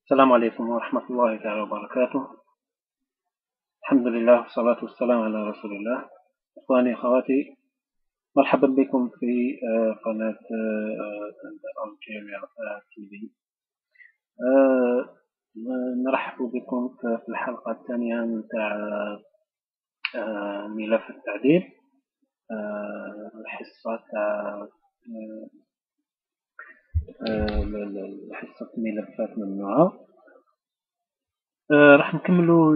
السلام عليكم ورحمة الله تعالى وبركاته. الحمد لله والصلاة والسلام على رسول الله. إخواني أخواتي، مرحبا بكم في قناة الجامعة تي في. نرحب بكم في الحلقة الثانية من ملف التعديل، الحصة حصة ملفات ممنوعة. راح نكملوا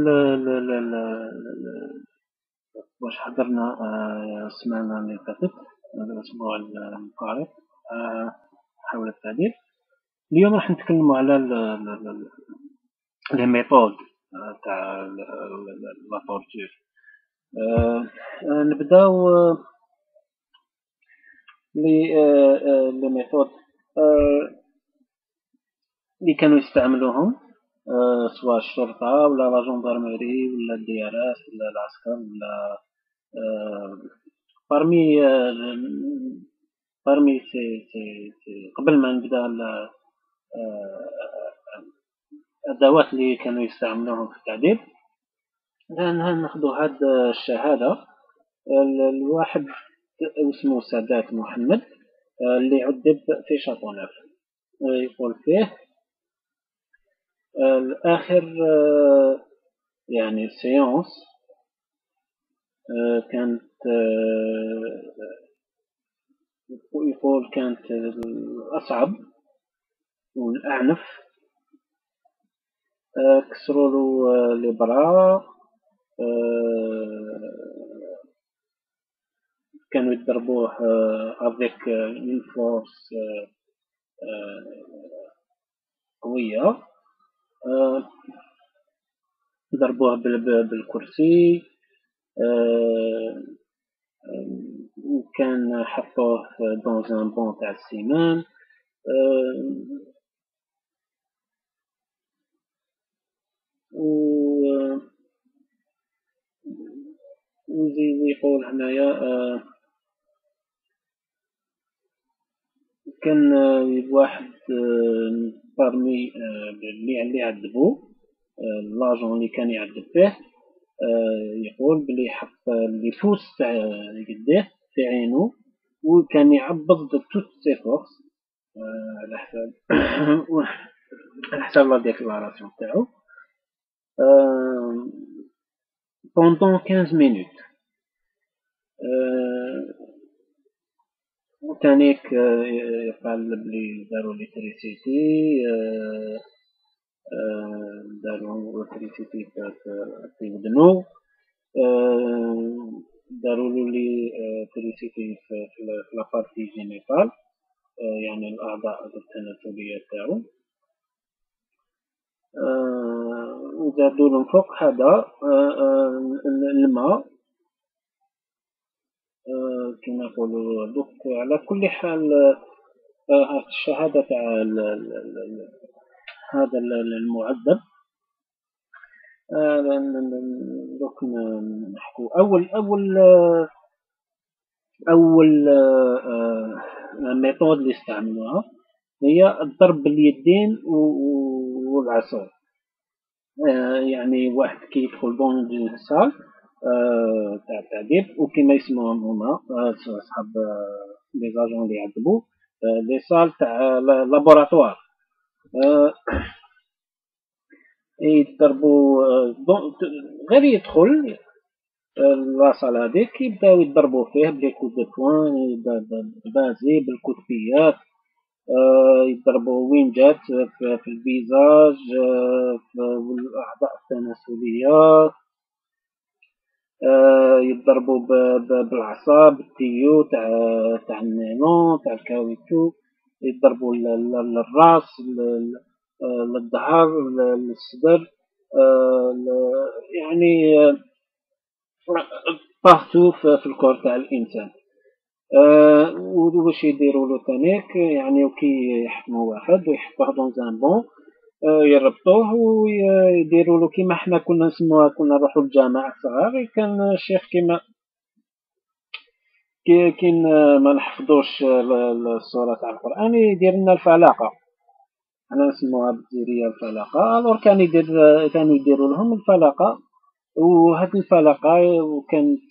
واش حضرنا السمانة اللي فاتت، الأسبوع الفارط حول التعديل. اليوم راح نتكلموا على لي ميثود تاع لا تورتور. نبداو لي ميثود اللي كانوا يستعملوهم سواء الشرطة ولا لا جندرمري ولا الدي ار اس ولا العسكر ولا parmi قبل ما نبدا الأدوات اللي كانوا يستعملوهم في التعديل. ناخذوا هاد الشهادة. الواحد اسمه سادات محمد اللي عذب في شاطوناف، يقول فيه الآخر يعني السيونس كانت يقول كانت الأصعب والأعنف. كسروا له لي برا، كانوا يضربوه افيك اون فورس قوية. ضربوه بالكرسي، كان حطوه دون ان بون تاع السيمان. ويزيد يقول هنايا كان واحد بارمي اللي عذبوه، لاجون اللي كان يعذب فيه، يقول بلي حط لي فوس تاع يديه في عينو وكان يعبض توت سي فورس على حساب على حساب لا ديكلاراسيون تاعو بوندون 15 مينوت. وتانيك يقال بلي دارو ليتريسيتي، دارو ليتريسيتي في ودنو، داروا لي تريسيتي في لابارتي جينيتال، يعني الأعضاء التناسلية تاعو. وزادوا لهم فوق هذا الماء كما نقولوا. دوك على كل حال الشهادة تاع هذا المعذب. دوك نحكو أول ميثود اللي استعملوها هي الضرب باليدين والعصا. يعني واحد كي يدخل دون سال تاع التعذيب، وكما يسموهم هما صحاب لي زاجون اللي يعذبوا لي سال تاع لابوراتوار، يضربوا غير يدخل لاصال هذيك يبداو يضربوا فيه بلي كود دو بوان، بازي بالكتفيات، يضربوا وين جات في الفيزاج، في الأعضاء التناسلية، يضربوا بالعصا بالتيو تاع النيلون تاع الكاويتشو، يضربوا للراس، للظهر، للصدر، يعني بارتو في الكور تاع الانسان. واش يديروا له تانيك، يعني كي يحكموا واحد ويحطوه دون زان بون، يربطوه ويديروا له كيما حنا كنا نسموها، كنا نروحوا للجامع صغار، كان الشيخ كيما كي ما نحفظوش السورة تاع القرآن يدير لنا الفلاقة، حنا نسموها بالجزائرية الفلقة. الوغ كانوا يديروا لهم الفلقة، وهاد الفلقة وكانت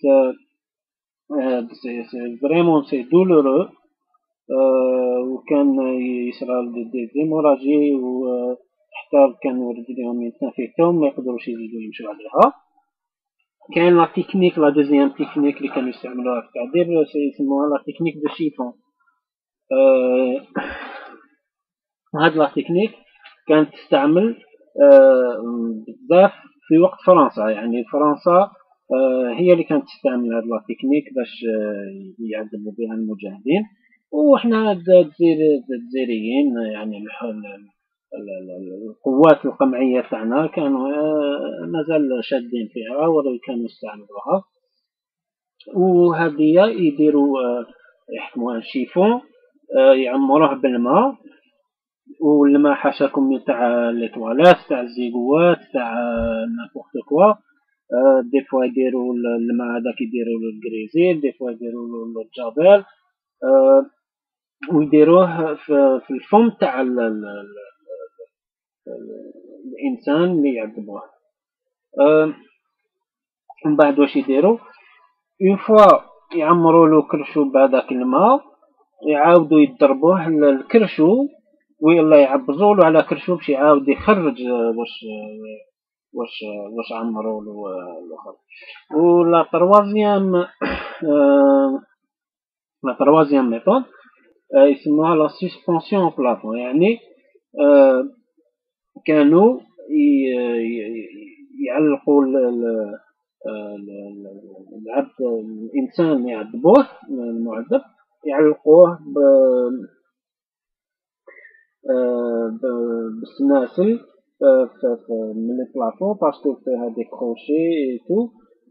فريمون سي دولورو، وكان يصرى دي زيموراجي، وحتى كانوا رجليهم ينتفخوا ما يقدروش يزيدوا يمشوا عليها. كاين لا تكنيك، لا دوزيام تكنيك اللي كانوا يستعملوها في التعذيب يسموها لا تكنيك دو شيفون. هاد لا تكنيك كانت تستعمل بزاف في وقت فرنسا. يعني فرنسا هي اللي كانت تستعمل هاد لا تكنيك باش يعذبوا بها المجاهدين. وحنا الجزائريين يعني القوات القمعية تاعنا كانوا مازال شادين فيها ولا كانوا يستعملوها. وهذه يديروا يحكموها شيفون، يعمروه بالماء، والماء حاشاكم تاع لي تواليت تاع الزيقوات تاع نابورت كوا. دي فوا يديروا الماء هذاك يديروا له الكريزيل، دي فوا يديروا له الجافيل، ويديروه في الفم تاع الانسان اللي يعذبوه. من بعد واش يديروا؟ اون فوا يعمروا له كرشو بهذاك الماء، يعاودوا يضربوه الكرشو، ويلا يعبزوا له على كرشو باش يعاود يخرج واش عمروا له الاخر. ولا تروازيام لا تروازيام ميثود يسموها لا سسبونسيون بلافون. يعني كانوا يعلقوا العبد الانسان اللي يعذبوه المعذب، يعلقوه بالسلاسل من البلاطو باسكو فيها دي كروشي اي تو.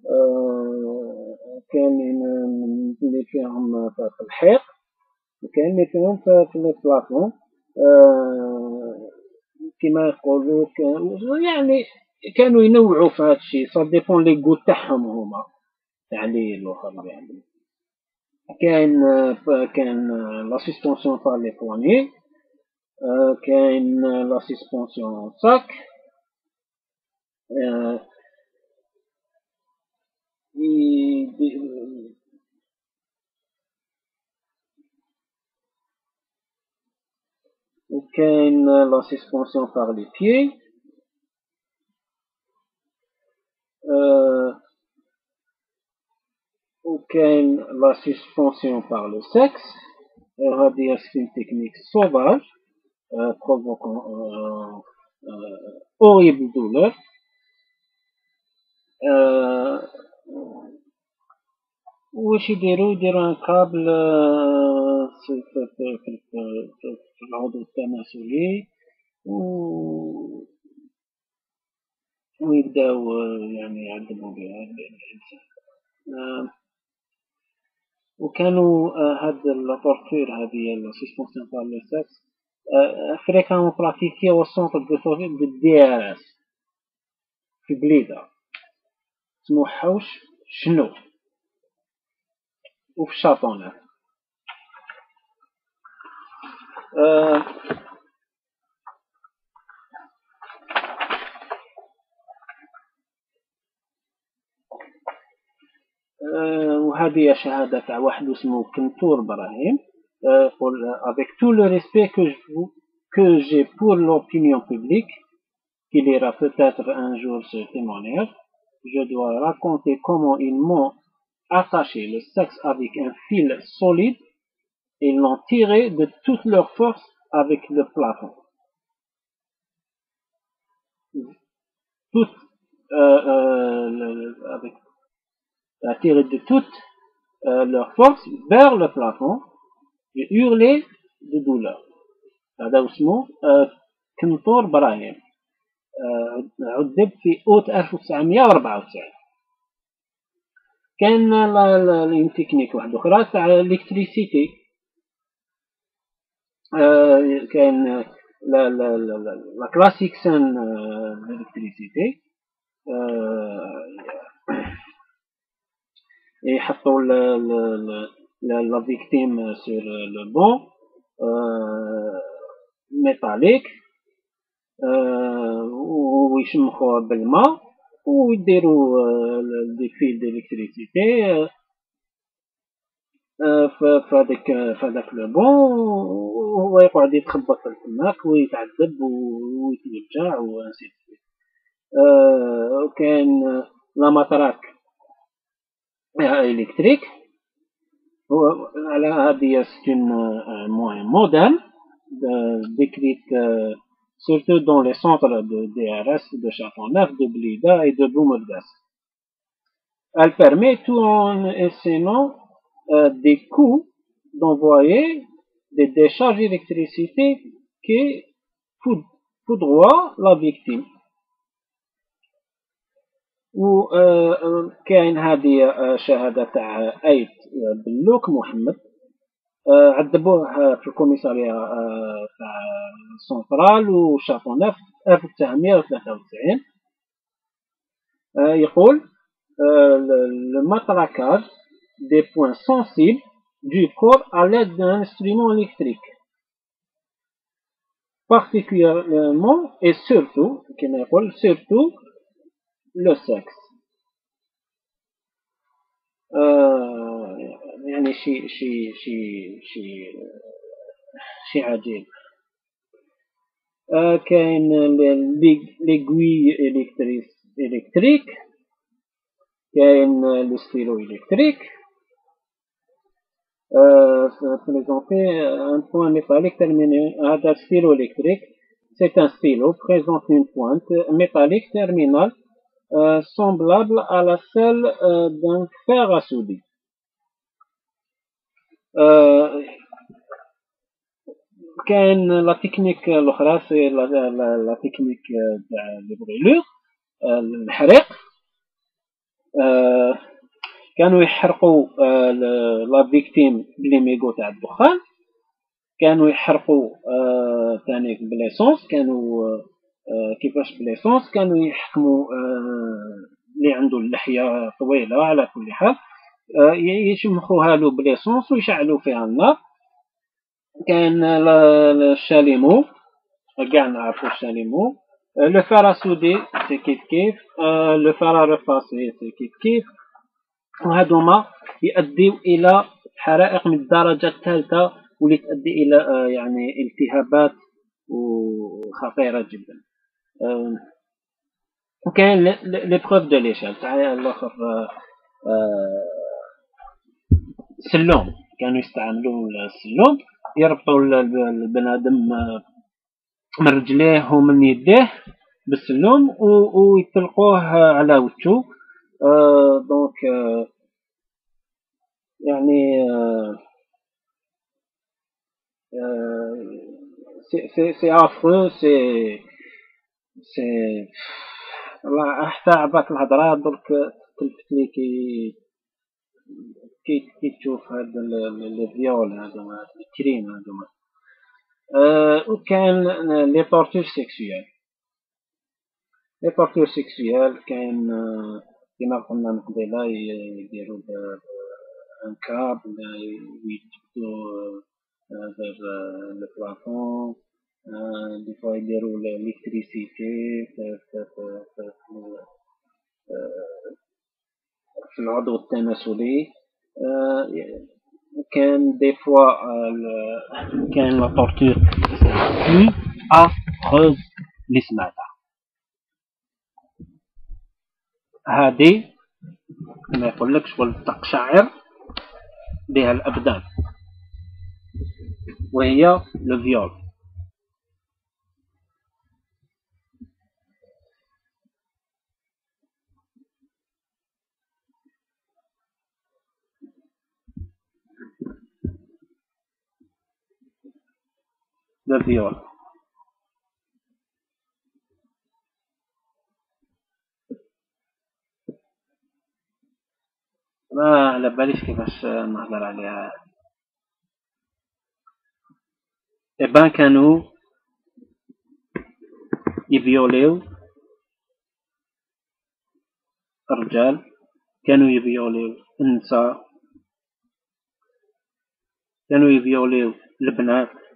كاينين اللي فيهم في الحيط، وكاين اللي فيهم في البلاطو. كما يقولوا يعني كانوا ينوعوا في هذا الشيء، صا ديبون لي غو تاعهم هما تاع لي الاخر. يعني كاين لا سسبونسيون بار لي بواني، كاين لا سسبونسيون ساك، وكاين لا سسبونسيون بار لي بيي، وكاين لا سسبونسيون بار لو سكس. هذه سي تكنيك سوفاج provoquant horrible douleur. واش يديروا؟ يديروا ان كابل في العضو التناسلي، ويبداو يعني يعذبوا بها الانسان. وكانوا هاد لابورتور هذه الاسيستونس نتاع لي سكس فريكامون براتيكي او سونتر دو سوفي دو دي ار اس في بليده اسمو حوش شنو، وفي الشاطونات. وهذه شهادة تاع واحد اسمه كنتور إبراهيم، يقول avec tout le respect que j'ai pour l'opinion publique qui lira peut-être un jour ce témoignage, je dois raconter comment ils m'ont attaché le sexe avec un fil solide et l'ont tiré de toute leur force avec le plafond. Toute, avec, tiré de toute leur force vers le plafond. J'ai hurlé de douleur. هذا اسمه كنتور إبراهيم، عذب في أوت 1994. كاين لا تكنيك واحدة أخرى تاع الإلكتريسيتي. كاين لا كلاسيك سان الإلكتريسيتي. يحطوا لا فيكتيم سور لو بون métallique ويشمخوه بالماء ويديروا دي فيل ديليكتريسيتي في هذاك لو بون، وهو يقعد يتخبط في الفماك ويتعذب ويتوجع وانسي دو. وكاين لا ماتراك électrique. C'est une moyen moderne décrite surtout dans les centres de DRS de Châteauneuf, de Blida et de Boumerdès. Elle permet tout en essaimant des coups d'envoyer des décharges d'électricité qui foudroient la victime. وكاين هذه شهادة تاع أيت بلوك محمد، عذبوه في الكوميسارية تاع سنترال وشاطونيف 1993. يقول le matraquage des points sensibles du corps à l'aide d'un instrument électrique, particulièrement et surtout, كما يقول surtout le sexe. يعني شيء عجيب. كاين l'aiguille électrique، كاين le stylo électrique. Présenter un point métallique terminé. هذا stylo électrique، c'est un stylo présente une pointe métallique terminale semblable à la celle d'un fer à souder. كاين لا تكنيك الاخرى سي لا تكنيك تاع لي بريلور، الحريق. كانوا يحرقوا لا فيكتيم بلي ميغو تاع الدخان، كانوا يحرقوا ثاني بليسونس، كانوا كيفاش بليسونس كانوا يحكموا اللي عنده اللحية طويلة على كل حال يشمخوها له بليسونس ويشعلوا فيها النار. كان الشاليمو، كاع نعرفو الشاليمو. لو فار اسودي سي كيف كيف، لو فار ريفاسي سي كيف كيف. وهذوما يؤديو الى حرائق من الدرجة الثالثة واللي تؤدي الى يعني التهابات وخطيرة جدا. وكاين لي بروف دو ليشال تاع الاخر السلوم، كانوا يستعملوا السلوم يربطوا البنادم من رجليه ومن يديه بالسلوم ويطلقوه على وجهه. دونك يعني سي افرو، سي والله حتى عباك الهضره درك تلفتلي كي تشوف هاد لي فيول هادوما الكريم هادوما. وكان لي طورتور سيكسويال. لي طورتور سيكسويال كاين كيما قلنا من قبيله يديروا ان كابل ويجبدوا vers le plafond. Des fois يديروا l'électricité في العضو التناسلي. كان دي فوا كان لا طورتور بلو افروز اللي سمعتها. هادي ما يقولكش شغل تقشعر بها الابدان، وهي لو فيول. لو فيول ما على باليش كيفاش نهضر عليها. إبان كانوا يفيوليو الرجال، كانوا يفيوليو النساء، كانوا يفيوليو البنات،